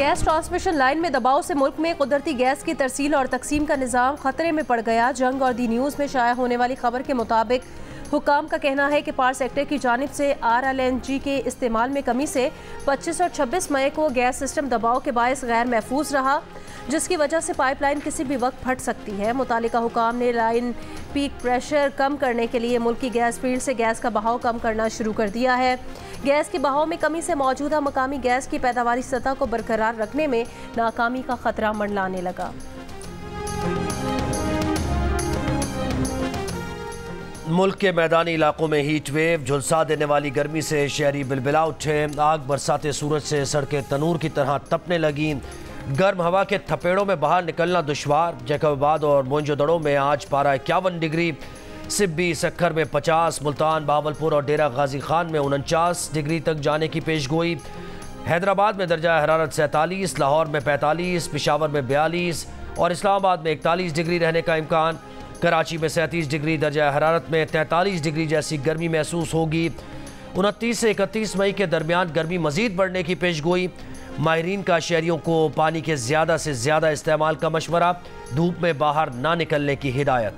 Gas transmission line में दबाव से मुल्क में कुदरती गैस की तरसील और तकसीम का निज़ाम खतरे में पड़ गया। जंग और दी न्यूज़ में शाया होने वाली खबर के मुताबिक हुकाम का कहना है कि पार सेक्टर की जानिब से RLNG के इस्तेमाल में कमी से 25 और 26 मई को गैस सिस्टम दबाव के बायस गैर महफूज रहा, जिसकी वजह से पाइपलाइन किसी भी वक्त फट सकती है। मुतालिका हुकाम ने लाइन पीक प्रेशर कम करने के लिए मुल्क की गैस फील्ड से गैस का बहाव कम करना शुरू कर दिया है। गैस के बहाव में कमी से मौजूदा मकामी गैस की पैदावारी सतह को बरकरार रखने में नाकामी का खतरा मंडलाने लगा। मुल्क के मैदानी इलाकों में हीट वेव झुलसा देने वाली गर्मी से शहरी बिलबिला उठे। आग बरसाते सूरज से सड़कें तनूर की तरह तपने लगी। गर्म हवा के थपेड़ों में बाहर निकलना दुश्वार। जैकबाबाद और मोइंजोदड़ो में आज पारा 51 डिग्री, सिब्बी सक्खर में 50, मुल्तान, बावलपुर और डेरा गाजी खान में 49 डिग्री तक जाने की पेशगोई। हैदराबाद में दर्जा हरारत 47, लाहौर में 45, पेशावर में 42 और इस्लामाबाद में 41 डिग्री रहने का इम्कान। कराची में 37 डिग्री दर्जा हरारत में 43 डिग्री जैसी गर्मी महसूस होगी। 29 से 31 मई के दरमियान गर्मी मजीद बढ़ने की पेशगोई। माहिरीन का शहरियों को पानी के ज़्यादा से ज़्यादा इस्तेमाल का मशवरा, धूप में बाहर ना निकलने की हिदायत।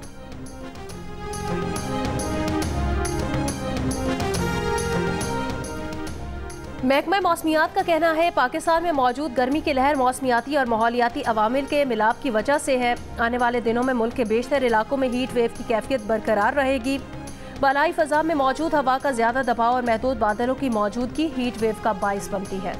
महकमा मौसमियात का कहना है पाकिस्तान में मौजूद गर्मी की लहर मौसमियाती और माहौलियाती अवामिल के मिलाप की वजह से है। आने वाले दिनों में मुल्क के बेशतर इलाकों में हीट वेव की कैफियत बरकरार रहेगी। बालाई फजा में मौजूद हवा का ज्यादा दबाव और महदूद बादलों की मौजूदगी हीट वेव का बाइस बनती है।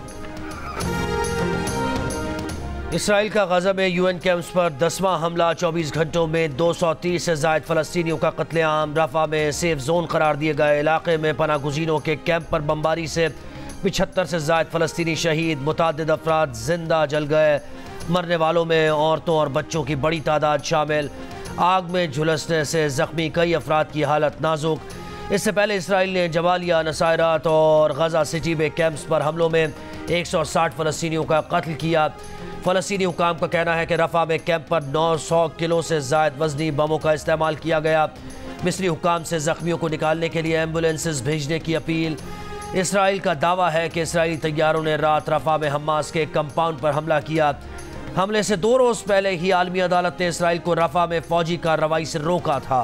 इसराइल का गजा में UN कैंप्स पर 10वां हमला। 24 घंटों में 230 से ज़ायद फ़लस्तीनियों का कत्लेआम। रफ़ा में सेफ जोन करार दिए गए इलाके में पनाह गुज़ीनों के कैंप पर बमबारी से 75 से ज़ायद फ़लस्तीनी शहीद। मुतादिद अफराद जिंदा जल गए। मरने वालों में औरतों और बच्चों की बड़ी तादाद शामिल। आग में झुलसने से ज़ख्मी कई अफराद की हालत नाजुक। इससे पहले इसराइल ने जबालिया, नसायरात और गजा सिटी में कैंप्स पर हमलों में 160 फ़लस्तीनियों का कत्ल किया। फ़लस्तीनी हुकाम का कहना है कि रफ़ा में कैंप पर 900 किलो से ज़ायद वज़नी बमों का इस्तेमाल किया गया। मिस्री हुकाम से ज़ख्मियों को निकालने के लिए एम्बुलेंसेस भेजने की अपील। इसराइल का दावा है कि इसराइली तैयारों ने रात रफ़ा में हमास के कंपाउंड पर हमला किया। हमले से 2 रोज़ पहले ही आलमी अदालत ने इसराइल को रफ़ा में फ़ौजी कार्रवाई से रोका था।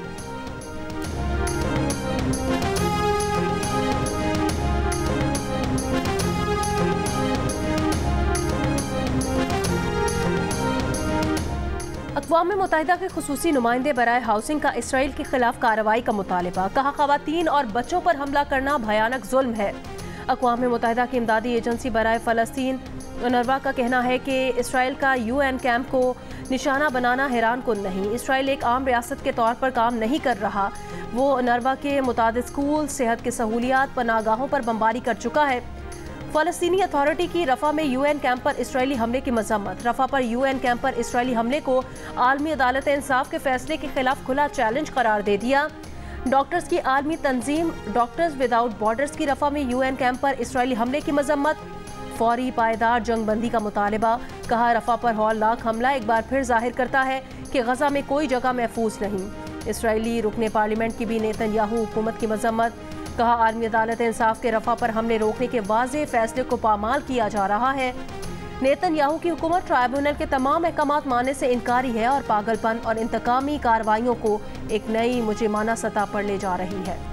अक़वाम मुत्तहिदा के खुसूसी नुमाइंदे बराए हाउसिंग का इसराइल के खिलाफ कार्रवाई का मुतालिबा। कहा ख़वातीन और बच्चों पर हमला करना भयानक जुल्म है। अक़वाम मुत्तहिदा की इमदादी एजेंसी बराए फ़लस्तीन UNRWA का कहना है कि इसराइल का UN कैंप को निशाना बनाना हैरान कुन नहीं। इसराइल एक आम रियासत के तौर पर काम नहीं कर रहा। वो UNRWA के मुतादिद स्कूल, सेहत की सहूलियात, पनाहगाहों पर बमबारी कर चुका है। फ़लस्तीनी अथॉरिटी की रफ़ा में UN कैंप पर इसराइली हमले की मजम्मत। रफ़ा पर UN कैंप पर इसराइली हमले को आलमी अदालत इंसाफ के फैसले के खिलाफ खुला चैलेंज करार दे दिया। डॉक्टर्स की आलमी तंजीम डॉक्टर्स विदाउट बॉर्डर्स की रफ़ा में UN कैंप पर इसराइली हमले की मजम्मत। फौरी पायदार जंगबंदी का मुतालिबा। कहा रफ़ा पर हौलनाक हमला एक बार फिर जाहिर करता है कि गजा में कोई जगह महफूज नहीं। इसराइली रुकने पार्लियामेंट की भी नेतन्याहू हुकूमत की मजम्मत। कहा आलमी अदालत इंसाफ के रफ़ा पर हमले रोकने के वाज़ेह फैसले को पामाल किया जा रहा है। नेतन्याहू की हुकूमत ट्राइब्यूनल के तमाम अहकामात मानने से इनकारी है और पागलपन और इंतकामी कार्रवाइयों को एक नई मुजरिमाना सतह पर ले जा रही है।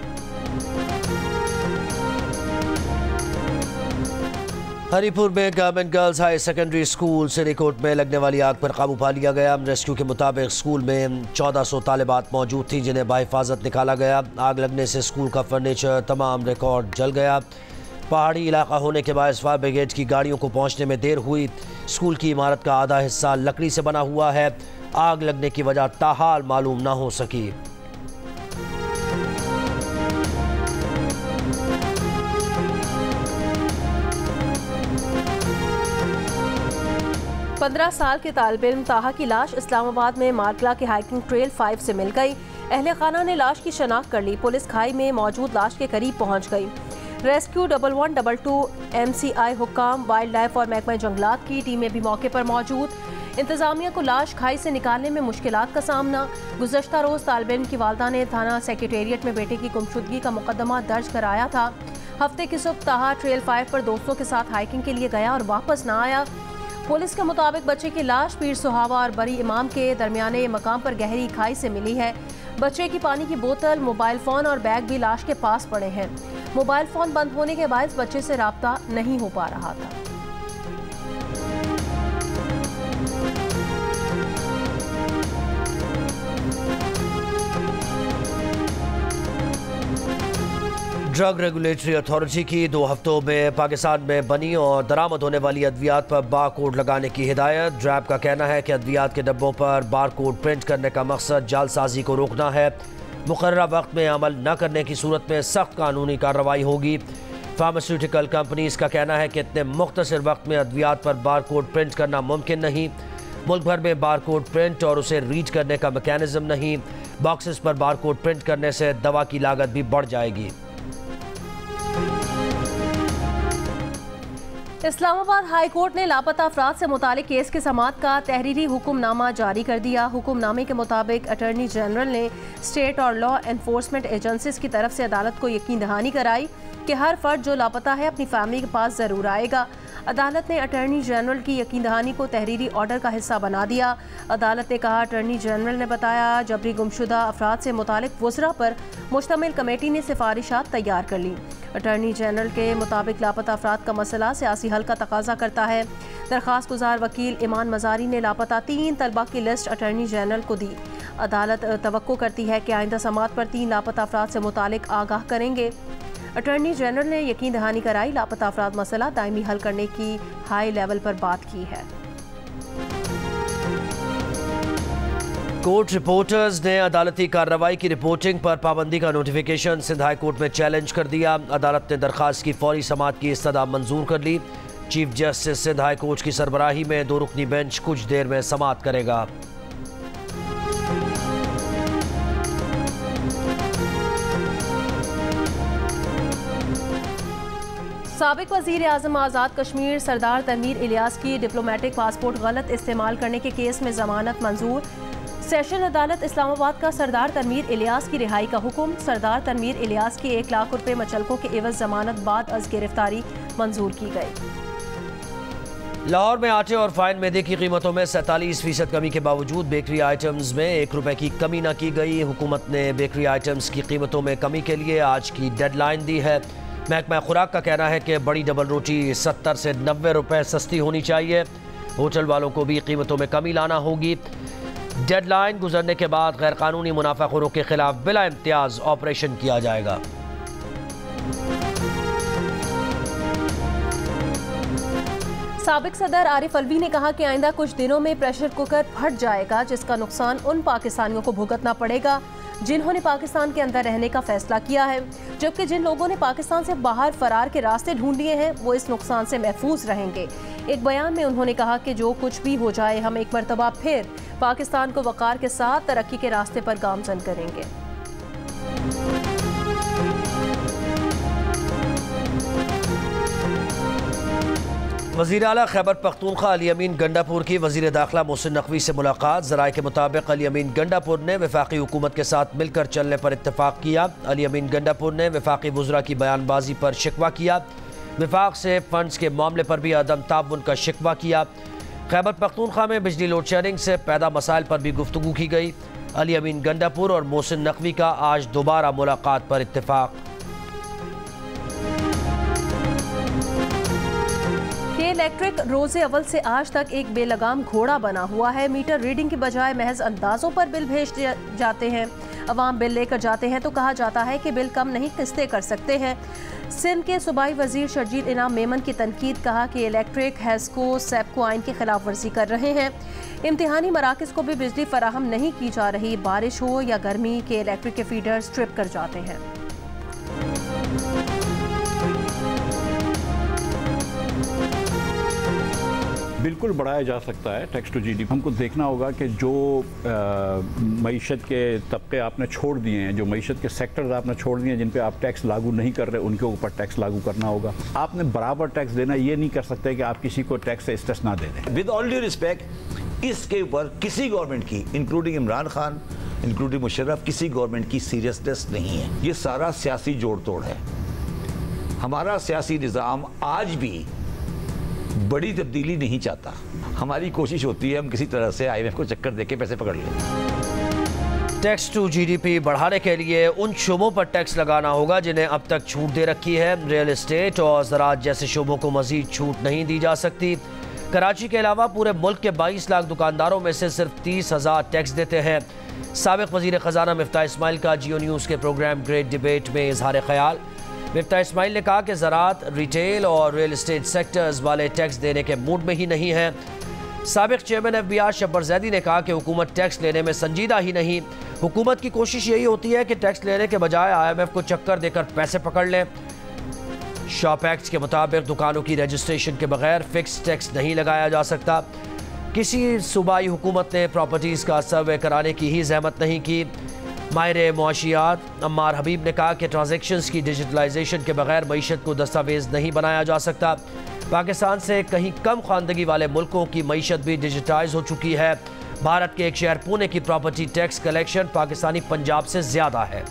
हरीपुर में government girls high secondary school Sirikot में लगने वाली आग पर काबू पा लिया गया। रेस्क्यू के मुताबिक स्कूल में 1400 तालिबात मौजूद थी जिन्हें बाहिफाजत निकाला गया। आग लगने से स्कूल का फर्नीचर, तमाम रिकॉर्ड जल गया। पहाड़ी इलाका होने के बायस फायर ब्रिगेड की गाड़ियों को पहुंचने में देर हुई। स्कूल की इमारत का आधा हिस्सा लकड़ी से बना हुआ है। आग लगने की वजह ताहाल मालूम न हो सकी। 15 साल के तालिब इल्म ताहा की लाश इस्लामाबाद में मार्कला के हाइकिंग ट्रेल 5 से मिल गई। अहले खाना ने लाश की शनाख्त कर ली। पुलिस खाई में मौजूद लाश के करीब पहुंच गई। रेस्क्यू 1122 MCI हुक्काम, वाइल्ड लाइफ और महकमा जंगलात की टीमें भी मौके पर मौजूद। इंतजामिया को लाश खाई से निकालने में मुश्किलात का सामना। गुज़श्ता रोज़ तालिब इल्म की वालदा ने थाना सेक्रेटेरिएट में बेटे की गुमशुदगी का मुकदमा दर्ज कराया था। हफ्ते की सुबह ताहा ट्रेल 5 पर दोस्तों के साथ हाइकिंग के लिए गया और वापस ना आया। पुलिस के मुताबिक बच्चे की लाश पीर सुहावा और बरी इमाम के दरमियाने मकाम पर गहरी खाई से मिली है। बच्चे की पानी की बोतल, मोबाइल फोन और बैग भी लाश के पास पड़े हैं। मोबाइल फोन बंद होने के बायस बच्चे से राब्ता नहीं हो पा रहा था। ड्रग रेगुलेटरी अथॉरिटी की 2 हफ्तों में पाकिस्तान में बनी और दरामद होने वाली अद्वियात पर बार कोड लगाने की हिदायत। ड्रैब का कहना है कि अद्वियात के डब्बों पर बार कोड प्रिंट करने का मकसद जालसाजी को रोकना है। मुकर्ररा वक्त में अमल न करने की सूरत में सख्त कानूनी कार्रवाई होगी। फार्मास्यूटिकल कंपनीज का कहना है कि इतने मुख्तसर वक्त में अद्वियात पर बार कोड प्रिंट करना मुमकिन नहीं। मुल्क भर में बार कोड प्रिंट और उसे रीड करने का मैकेनिज्म नहीं। बॉक्सेस पर बार कोड प्रिंट करने से दवा की लागत भी बढ़ जाएगी। इस्लामाबाद हाई कोर्ट ने लापता अफराद से मुतालिक केस की समाअत का तहरीरी हुक्मनामा जारी कर दिया। हुक्मनामे के मुताबिक अटॉर्नी जनरल ने स्टेट और लॉ एनफोर्समेंट एजेंसीज की तरफ से अदालत को यकीन दहानी कराई कि हर फर्द जो लापता है अपनी फैमिली के पास ज़रूर आएगा। अदालत ने अटॉर्नी जनरल की यकीन दहानी को तहरीरी ऑर्डर का हिस्सा बना दिया। अदालत ने कहा, अटॉर्नी जनरल ने बताया जबरी गुमशुदा अफराद से मुतालिक वज़रा पर मुश्तमिल कमेटी ने सिफारिशात तैयार कर ली। अटॉर्नी जनरल के मुताबिक लापता अफराद का मसला सियासी हल का तकाजा करता है। दरख्वास्त गुजार वकील ईमान मजारी ने लापता 3 तलबा की लिस्ट अटॉर्नी जनरल को दी। अदालत तवक्को करती है कि आइंदा समाअत पर 3 लापता अफराद से मुतालिक आगाह करेंगे। अटॉर्नी जनरल ने यकीन दहानी कराई लापता अफराद मसला दायमी हल करने की हाई लेवल पर बात की है। कोर्ट रिपोर्टर्स ने अदालती कार्रवाई की रिपोर्टिंग पर पाबंदी का नोटिफिकेशन सिंध हाई कोर्ट में चैलेंज कर दिया। अदालत ने दरख्वास्त की फौरी समाअत की इस्तदा मंजूर कर ली। Chief justice Sindh high court की सरबराही में 2 रुकनी बेंच कुछ देर में समाअत करेगा। साबिक वज़ीर आज़म आज़ाद कश्मीर सरदार तनवीर इलियास की डिप्लोमेटिक पासपोर्ट गलत इस्तेमाल करने के केस में जमानत मंजूर। सेशन अदालत इस्लामाबाद का सरदार तनवीर इलियास की रिहाई का हुक्म। सरदार तनवीर इलियास की 1 लाख रुपए मचलकों के एवज जमानत बाद अज गिरफ्तारी मंजूर की गई। लाहौर में आटे और फाइन मैदे की कीमतों में 47% कमी के बावजूद बेकरी आइटम्स में 1 रुपए की कमी न की गई। हुकूमत ने बेकरी आइटम्स की कीमतों में कमी के लिए आज की डेडलाइन दी है। महकमा खुराक का कहना है कि बड़ी डबल रोटी 70 से 90 रुपए सस्ती होनी चाहिए। होटल वालों को भी कीमतों में कमी लाना होगी। डेडलाइन गुजरने के बाद गैर कानूनी मुनाफाखोरों के खिलाफ बिला इम्तियाज ऑपरेशन किया जाएगा। साबिक सदर आरिफ अलवी ने कहा कि आइंदा कुछ दिनों में प्रेशर कुकर फट जाएगा, जिसका नुकसान उन पाकिस्तानियों को भुगतना पड़ेगा जिन्होंने पाकिस्तान के अंदर रहने का फैसला किया है, जबकि जिन लोगों ने पाकिस्तान से बाहर फरार के रास्ते ढूंढ लिए हैं वो इस नुकसान से महफूज रहेंगे। एक बयान में उन्होंने कहा कि जो कुछ भी हो जाए हम एक मरतबा फिर पाकिस्तान को वक़ार के साथ तरक्की के रास्ते पर गामजन करेंगे। वज़ीर आला खैबर पख्तूनख्वा अली अमीन गंडापुर की वज़ीर दाखिला मोहसिन नकवी से मुलाकात। ज़राए के मुताबिक अली अमीन गंडापुर ने वफाकी हुकूमत के साथ मिलकर चलने पर इत्तफाक किया। अली अमीन गंडापुर ने वफाकी वज़रा की बयानबाजी पर शिकवा किया। वफाक से फंड्स के मामले पर भी अदम ताउन का शिकवा किया। खैबर पख्तूनख्वा में बिजली लोड शेडिंग से पैदा मसाइल पर भी गुफ्तगू की गई। अली अमीन गंडापुर और मोहसिन नकवी का आज दोबारा मुलाकात पर इत्तफाक। इलेक्ट्रिक रोजे अव्वल से आज तक एक बेलगाम घोड़ा बना हुआ है। मीटर रीडिंग की बजाय महज अंदाजों पर बिल भेज जाते हैं। अवाम बिल लेकर जाते हैं तो कहा जाता है कि बिल कम नहीं किस्तें कर सकते हैं। सिंध के सूबाई वजीर शर्जील इनाम मेमन की तनकीद, कहा कि इलेक्ट्रिक हैस्को सेप्को आइन की खिलाफ वर्जी कर रहे हैं। इम्तिहानी मराकज़ को भी बिजली फराहम नहीं की जा रही। बारिश हो या गर्मी के इलेक्ट्रिक के फीडर्स ट्रिप कर जाते हैं। बिल्कुल बढ़ाया जा सकता है टैक्स टू जीडीपी। हमको देखना होगा कि जो मईशत के तबके आपने छोड़ दिए हैं, जो मईशत के सेक्टर्स आपने छोड़ दिए हैं जिन पे आप टैक्स लागू नहीं कर रहे, उनके ऊपर टैक्स लागू करना होगा। आपने बराबर टैक्स देना, ये नहीं कर सकते कि आप किसी को टैक्स से इस्तेस्ना दे दें। विद ऑल ड्यू रिस्पेक्ट, इसके ऊपर किसी गवर्नमेंट की, इंक्लूडिंग इमरान खान, इंक्लूडिंग मुशर्रफ, किसी गवर्नमेंट की सीरियसनेस नहीं है। ये सारा सियासी जोड़ तोड़ है। हमारा सियासी निज़ाम आज भी बड़ी तब्दीली नहीं चाहता। हमारी कोशिश होती है हम किसी तरह से IMF को चक्कर देके पैसे पकड़ लें। टैक्स टू GDP बढ़ाने के लिए उन शोबों पर टैक्स लगाना होगा जिन्हें अब तक छूट दे रखी है। रियल एस्टेट और ज़राअत जैसे शोबों को मजीद छूट नहीं दी जा सकती। कराची के अलावा पूरे मुल्क के 22 लाख दुकानदारों में से सिर्फ 30,000 टैक्स देते हैं। साबिक़ वज़ीर ख़जाना मिफ्ताह इस्माइल का जियो न्यूज़ के प्रोग्राम ग्रेट डिबेट में इजहार ख्याल। मिफ्ताह इस्माइल ने कहा कि ज़राअत, रिटेल और रियल एस्टेट सेक्टर्स वाले टैक्स देने के मूड में ही नहीं है। साबिक़ चेयरमैन FBR शब्बर जैदी ने कहा कि हुकूमत टैक्स लेने में संजीदा ही नहीं। हुकूमत की कोशिश यही होती है कि टैक्स लेने के बजाय IMF को चक्कर देकर पैसे पकड़ लें। शॉप एक्ट के मुताबिक दुकानों की रजिस्ट्रेशन के बगैर फिक्स टैक्स नहीं लगाया जा सकता। किसी सूबाई हुकूमत ने प्रॉपर्टीज़ का सर्वे कराने की ही जहमत नहीं की। माहिर मुआशियात अम्मार हबीब ने कहा कि ट्रांजैक्शंस की डिजिटलाइजेशन के बगैर मईशत को दस्तावेज़ नहीं बनाया जा सकता। पाकिस्तान से कहीं कम ख़वानदगी वाले मुल्कों की मईशत भी डिजिटाइज हो चुकी है। भारत के एक शहर पुणे की property tax collection Pakistani Punjab से ज़्यादा है।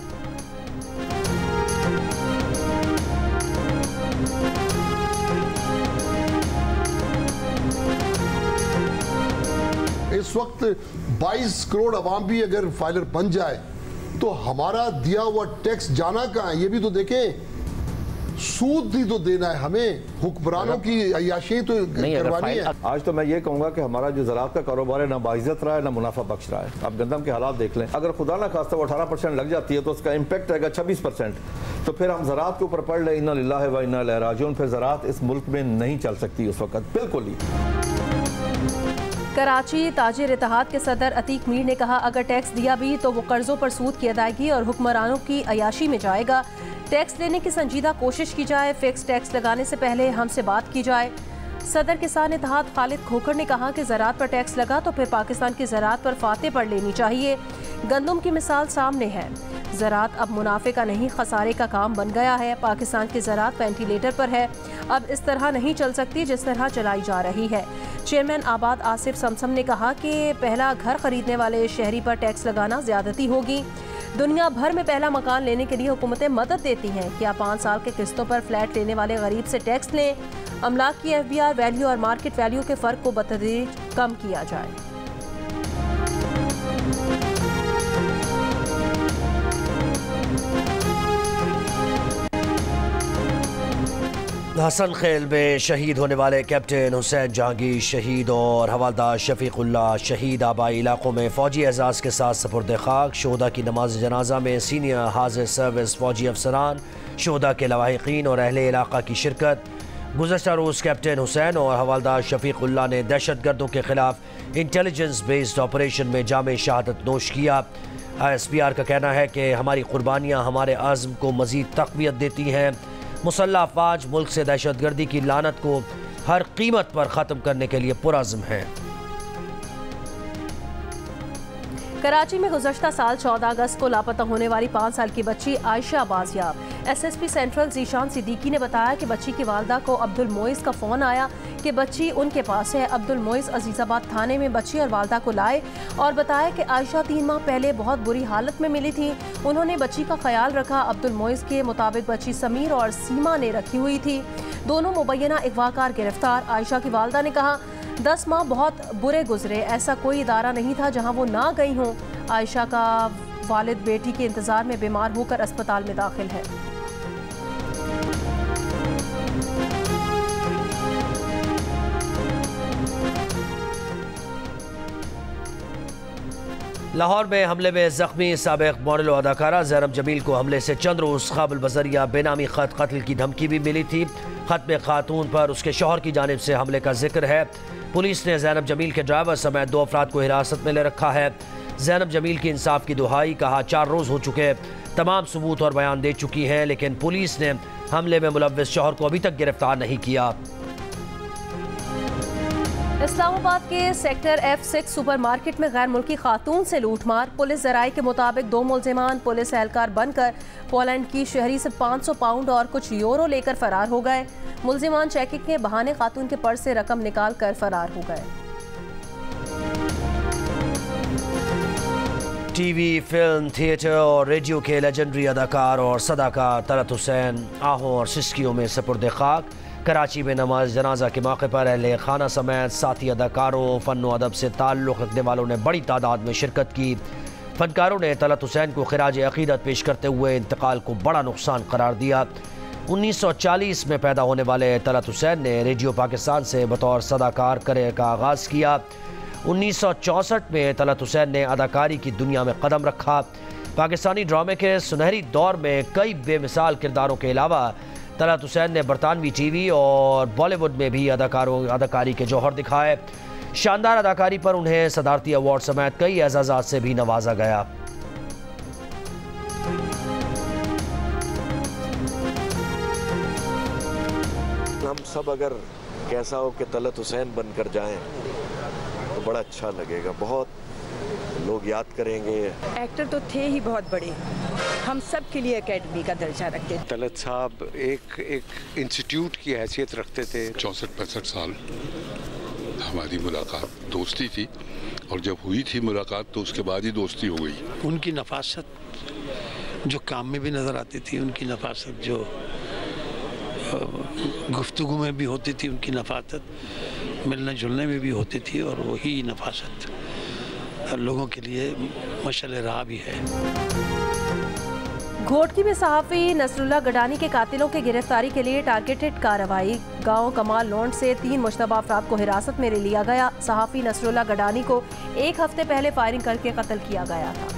इस वक्त 22 करोड़ अवाम भी अगर फाइलर बन जाए तो हमारा दिया हुआ टैक्स जाना कहाँ है, ये भी तो देखें। सूद भी तो देना है हमें, हुक्मरानों की अय्याशी तो करवानी है। आज तो मैं ये कहूंगा कि हमारा जो ज़राअत का कारोबार है ना बाइज्जत रहा है ना मुनाफा बख्श रहा है। आप गंदम के हालात देख लें, अगर खुदा ना खास्ता वो 18% लग जाती है तो उसका इम्पैक्ट रहेगा 26%। तो फिर हम ज़राअत के ऊपर पढ़ लें इन्ना लिल्लाहि व इन्ना इलैहि राजिऊन, फिर ज़राअत इस मुल्क में नहीं चल सकती उस वक्त बिल्कुल ही। कराची ताजिर इत्तेहाद के सदर अतीक मीर ने कहा, अगर टैक्स दिया भी तो वो कर्जों पर सूद की अदायगी और हुक्मरानों की अयाशी में जाएगा। टैक्स लेने की संजीदा कोशिश की जाए, फिक्स टैक्स लगाने से पहले हमसे बात की जाए। सदर किसान इत्तेहाद खालिद खोखर ने कहा कि ज़राअत पर टैक्स लगा तो फिर पाकिस्तान की ज़राअत पर फाते पड़ लेनी चाहिए। गंदम की मिसाल सामने है। ज़राअत अब मुनाफे का नहीं खसारे का काम बन गया है। पाकिस्तान की ज़राअत वेंटिलेटर पर है। अब इस तरह नहीं चल सकती जिस तरह चलाई जा रही है। चेयरमैन आबाद आसिफ समसम ने कहा कि पहला घर खरीदने वाले शहरी पर टैक्स लगाना ज़्यादती होगी। दुनिया भर में पहला मकान लेने के लिए हुकूमतें मदद देती हैं। क्या 5 साल के किस्तों पर फ्लैट लेने वाले गरीब से टैक्स लें? अमलाक की FBR वैल्यू और मार्केट वैल्यू के फ़र्क को बतदरीज कम किया जाए। हसन खेल में शहीद होने वाले कैप्टन हुसैन जहांगीर शहीद और हवालदार शफीकुल्लाह शहीद आबाई इलाकों में फ़ौजी एजाज़ के साथ सपुर्द खाक। शोहदा की नमाज जनाजा में सीनियर हाजिर सर्विस फ़ौजी अफसरान, शोहदा के लवाहिकीन और अहले इलाका की शिरकत। गुज़श्ता रोज़ कैप्टन हुसैन और हवालदार शफीकुल्लाह ने दहशत गर्दों के खिलाफ इंटेलिजेंस बेस्ड ऑपरेशन में जामे शहादत नोश किया। ISPR का कहना है कि हमारी कुर्बानियाँ हमारे आज़म को मज़ीद तक़वियत देती हैं। मुसल्लह अफ़वाज मुल्क से दहशत गर्दी की लानत को हर कीमत पर ख़त्म करने के लिए पुरअज़्म है। कराची में गुज़श्ता साल 14 अगस्त को लापता होने वाली 5 साल की बच्ची आयशा बाजियाब। SSP सेंट्रल ज़ीशान सिद्दीकी ने बताया कि बच्ची की वालदा को अब्दुल मोइस का फ़ोन आया कि बच्ची उनके पास है। अब्दुल मोइस अजीज़ाबाद थाने में बच्ची और वालदा को लाए और बताया कि आयशा 3 माह पहले बहुत बुरी हालत में मिली थी। उन्होंने बच्ची का ख्याल रखा। अब्दुल मोइस के मुताबिक बच्ची समीर और सीमा ने रखी हुई थी। दोनों मुबैना अगवाकार गिरफ्तार। आयशा की वालदा ने कहा, 10 माह बहुत बुरे गुजरे, ऐसा कोई इदारा नहीं था जहां वो ना गई हों। आयशा का वालिद बेटी के इंतज़ार में बीमार होकर अस्पताल में दाखिल है। लाहौर में हमले में जख्मी साबिक मॉडल अदाकारा ज़ैनब जमील को हमले से चंद रोज़ काबिल बजरिया बेनामी खत कत्ल की धमकी भी मिली थी। खत में खातून पर उसके शौहर की जानिब से हमले का जिक्र है। पुलिस ने ज़ैनब जमील के ड्राइवर समेत 2 अफराद को हिरासत में ले रखा है। ज़ैनब जमील की इंसाफ की दुहाई, कहा 4 रोज़ हो चुके, तमाम सबूत और बयान दे चुकी हैं, लेकिन पुलिस ने हमले में मुलव्विस शौहर को अभी तक गिरफ्तार नहीं किया। इस्लामाबाद के सेक्टर F6 सुपरमार्केट में गैर मुल्की खातून से लूटमार। पुलिस ज़राए के मुताबिक 2 मुल्जिमान पुलिस एहलकार बनकर पोलैंड की शहरी से 500 पाउंड और कुछ यूरो लेकर फरार हो गए। मुल्जिमान चेकिंग के बहाने खातून के पर्स से रकम निकाल कर फरार हो गए। टीवी, फिल्म, थिएटर और रेडियो के लेजेंडरी अदाकार और सदाकार तलत हुसैन आहों और सिस्कियों में सपुर्द खाक। कराची में नमाज जनाजा के मौके पर अहले खाना समेत साथी अदाकारों, फ़न व अदब से ताल्लुक़ रखने वालों ने बड़ी तादाद में शिरकत की। फनकारों ने तलत हुसैन को खिराज अक़ीदत पेश करते हुए इंतकाल को बड़ा नुकसान करार दिया। 1940 में पैदा होने वाले तलत हुसैन ने रेडियो पाकिस्तान से बतौर सदाकार करियर का आगाज़ किया। 1964 में तलत हुसैन ने अदाकारी की दुनिया में कदम रखा। पाकिस्तानी ड्रामे के सुनहरी दौर में कई बेमिसाल किरदारों के अलावा तलत हुसैन ने बरतानवी टीवी और बॉलीवुड में भी अदाकारी के जौहर दिखाए। शानदार अदाकारी पर उन्हें सदारती अवार्ड समेत कई एजाज़ात से भी नवाजा गया। हम सब अगर कैसा हो कि तलत हुसैन बनकर जाएं तो बड़ा अच्छा लगेगा, बहुत लोग याद करेंगे। एक्टर तो थे ही बहुत बड़े, हम सब के लिए एकेडमी का दर्जा रखते थे। तलत साहब एक इंस्टीट्यूट की हैसियत रखते थे। 64-65 साल हमारी मुलाकात, दोस्ती थी, और जब हुई थी मुलाकात तो उसके बाद ही दोस्ती हो गई। उनकी नफासत जो काम में भी नज़र आती थी, उनकी नफासत जो गुफ्तगू में भी होती थी, उनकी नफासत मिलने जुलने में भी होती थी, और वही नफासत लोगों के लिए मशअल राह भी है। घोटकी में सहाफ़ी नसरुल्लाह गडानी के कातिलों की गिरफ्तारी के लिए टारगेटेड कार्रवाई। गांव कमाल लौंड से 3 मुश्तबा अफराद को हिरासत में लिया गया। सहाफ़ी नसरुल्लाह गडानी को 1 हफ्ते पहले फायरिंग करके कत्ल किया गया था।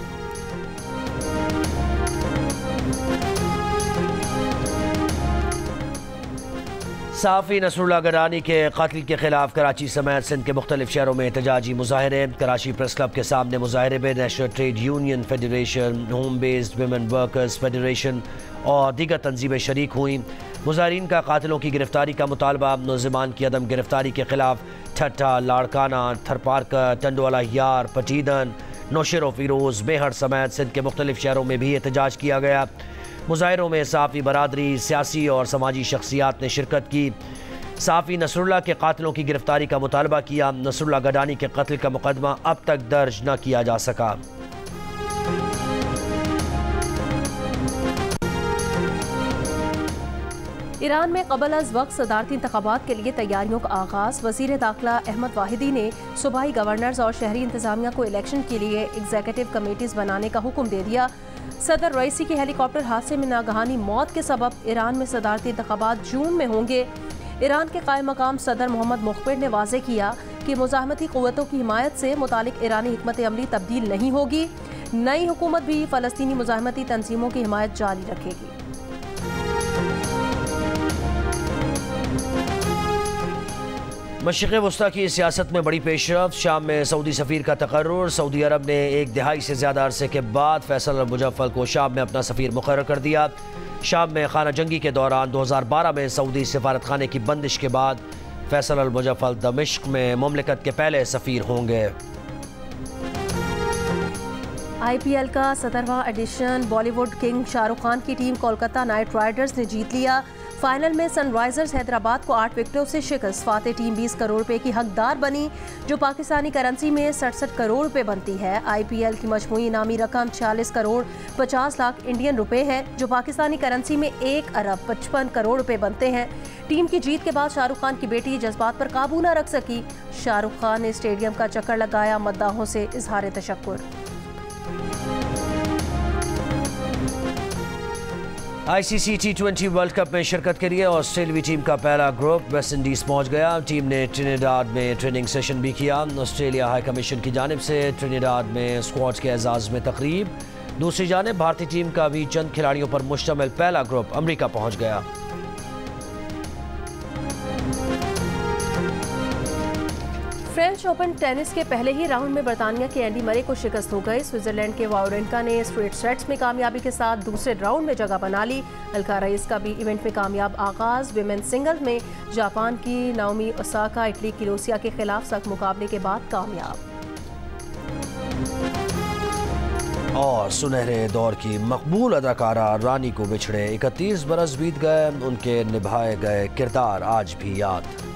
सहाफ़ी नसरुल्लाह गडानी के कत्ल के खिलाफ कराची समेत सिंध के मुख्तलिफ शहरों में एहतजाजी मुजाहरे। कराची प्रेस क्लब के सामने मुजाहरे में national trade union federation, home based women workers federation और दीगर तंजीमें शरीक हुई। मुजाहरीन का कातिलों की गिरफ्तारी का मुतालबा। मुलज़िमान की अदम गिरफ्तारी के खिलाफ ठट्ठा, लाड़काना, थरपारका, टंडवाला यार, पटीदन, नौशेर फ़िरोज़, मेहर समेत सिंध के मुख्तलिफ शहरों में भी एहतजाज किया गया। मुजाहिरों में सहाफ़ी बरादरी, सियासी और समाजी शख्सियात ने शिरकत की। सहाफ़ी नसरुल्लाह के कातिलों की गिरफ्तारी का मुतालबा किया। नसरुल्लाह गडानी के कत्ल का मुकदमा अब तक दर्ज न किया जा सका। ईरान में क़बल अज़ वक्त सदारती इंतख़ाबात के लिए तैयारियों का आगाज़। वज़ीर दाखिला अहमद वाहिदी ने सूबाई गवर्नर्स और शहरी इंतज़ामिया को इलेक्शन के लिए एग्जीक्यूटिव कमेटीज़ बनाने का हुक्म दे दिया। सदर रईसी के हेलीकॉप्टर हादसे में नागहानी मौत के सबब ईरान में सदारती इंतख़ाबात जून में होंगे। ईरान के कायम मकाम सदर मोहम्मद मुक़बिर ने वाज़े किया कि मुज़ाहमती क़ुव्वतों की हिमायत से मुतालिक ईरानी हिकमत अमली तब्दील नहीं होगी। नई हुकूमत भी फ़लस्तीनी मुज़ाहमती तंजीमों की हिमायत जारी रखेगी। मशरिक़ वस्ता की सियासत में बड़ी पेशरफ्त। शाम में सऊदी सफ़ीर का तकर्रुर। सऊदी अरब ने 1 दहाई से ज़्यादा अरसे के बाद फैसल अल मुजफ्फल को शाम में अपना सफ़ीर मुक़र्रर कर दिया। शाम में खाना जंगी के दौरान 2012 में सऊदी सफारत खाने की बंदिश के बाद फैसल अल मुजफ्फल दमिश्क में मुमलिकत के पहले सफ़ीर होंगे। IPL का 17वां एडिशन। बॉलीवुड किंग शाहरुख खान की टीम कोलकाता नाइट राइडर्स ने जीत लिया। फाइनल में सनराइजर्स हैदराबाद को 8 विकेटों से शिकस्त। फातेह टीम 20 करोड़ रुपए की हकदार बनी, जो पाकिस्तानी करेंसी में 67 करोड़ रुपए बनती है। IPL की मजमूई इनामी रकम 46 करोड़ 50 लाख इंडियन रुपए है, जो पाकिस्तानी करेंसी में 1 अरब 55 करोड़ रुपए बनते हैं। टीम की जीत के बाद शाहरुख खान की बेटी जज्बात पर काबू न रख सकी। शाहरुख खान ने स्टेडियम का चक्कर लगाया, मद्दाहों से इजहार तशक्कुर। ICC T20 वर्ल्ड कप में शिरकत के लिए ऑस्ट्रेलियाई टीम का पहला ग्रुप वेस्ट इंडीज़ पहुंच गया। टीम ने ट्रिनिडाद में ट्रेनिंग सेशन भी किया। ऑस्ट्रेलिया हाई कमीशन की जानिब से ट्रिनिडाद में स्क्वाड के एजाज़ में तकरीब। दूसरी जानिब भारतीय टीम का भी चंद खिलाड़ियों पर मुश्तमिल पहला ग्रुप अमरीका पहुंच गया। फ्रेंच ओपन टेनिस के पहले ही राउंड में बर्तानिया के एंडी मरे को शिकस्त हो गई। स्विट्जरलैंड के वावरेंका ने स्ट्रेट सेट्स में कामयाबी के साथ दूसरे राउंड में जगह बना ली। अल्काराइज का भी इवेंट में कामयाब आगाज। विमेन सिंगल में जापान की नाओमी ओसाका इटली की लोसिया के खिलाफ सख्त मुकाबले के बाद कामयाब। और सुनहरे दौर की मकबूल अदाकारा रानी को बिछड़े 31 बरस बीत गए, उनके निभाए गए किरदार आज भी याद।